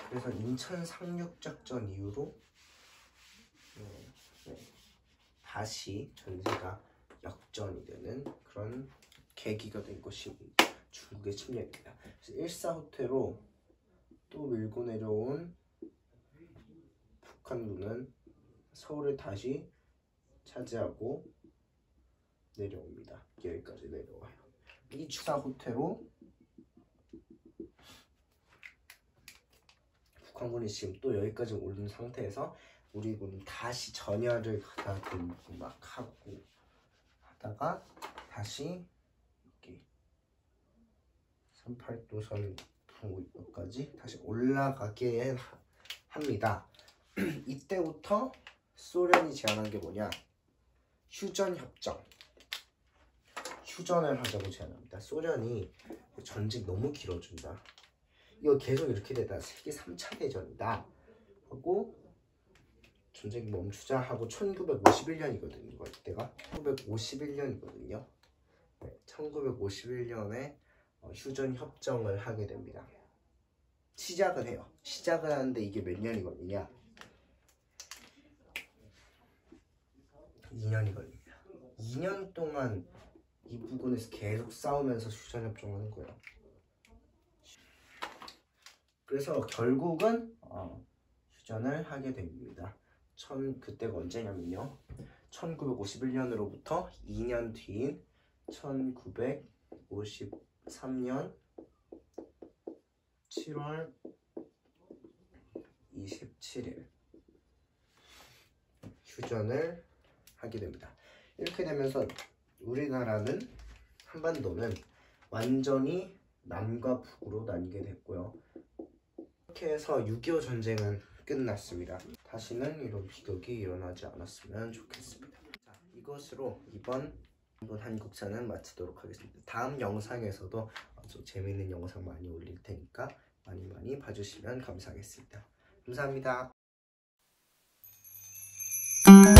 그래서 인천 상륙작전 이후로 다시 전세가 역전이 되는 그런 계기가 된 것이 중국의 침략입니다. 그래서 1사후퇴로 또 밀고 내려온 북한군은 서울을 다시 차지하고 내려옵니다. 여기까지 내려와요. 이 1사후퇴로 북한군이 지금 또 여기까지 오른 상태에서 우리 군이 다시 전열을 가다듬고 막 하고 하다가 다시 이렇게 38도선 부까지 다시 올라가게 합니다. 이때부터 소련이 제안한 게 뭐냐? 휴전협정. 휴전을 하자고 제안합니다. 소련이 전직 너무 길어진다. 이거 계속 이렇게 되다 세계 3차 대전이다 하고 전쟁 멈추자 하고 1951년이거든요. 이때가 1951년이거든요. 네, 1951년에 휴전 협정을 하게 됩니다. 시작을 해요. 시작을 하는데 이게 몇 년이 걸리냐? 2년이 걸립니다. 2년 동안 이 부근에서 계속 싸우면서 휴전 협정을 하는 거예요. 그래서 결국은 휴전을 하게 됩니다. 그때가 언제냐면요, 1951년으로부터 2년 뒤인 1953년 7월 27일 휴전을 하게 됩니다. 이렇게 되면서 우리나라는, 한반도는 완전히 남과 북으로 나뉘게 됐고요. 이렇게 해서 6.25 전쟁은 끝났습니다. 다시는 이런 비극이 일어나지 않았으면 좋겠습니다. 자, 이것으로 이번 한국사는 마치도록 하겠습니다. 다음 영상에서도 아주 재미있는 영상 많이 올릴 테니까 많이 봐주시면 감사하겠습니다. 감사합니다.